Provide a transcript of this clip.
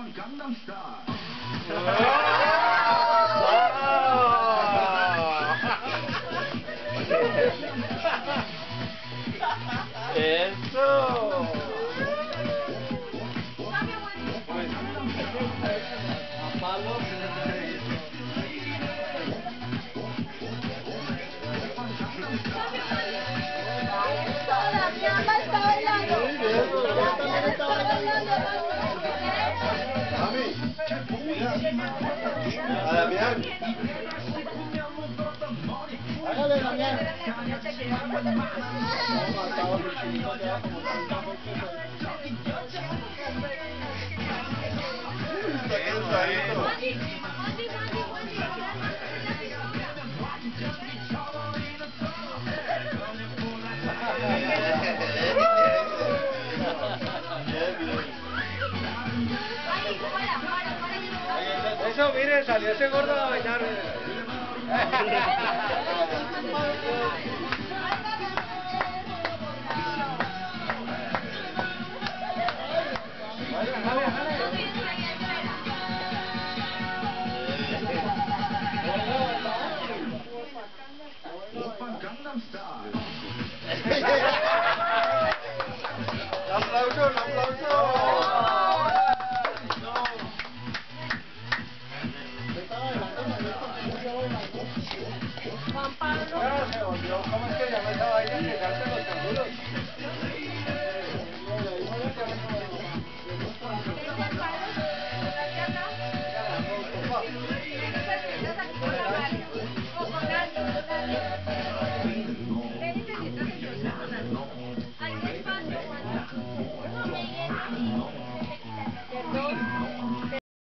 오빤 강남스타일. Eso. A Damián. Hágale, Damián. Eso, mire, salió ese gordo a bailar. 오빤 강남스타일. ¡Aplauso, aplauso! Juan Pablo. Se volvió, ¿cómo es que se llama esa vaina que salta los canguros? Hay espacio, Juan.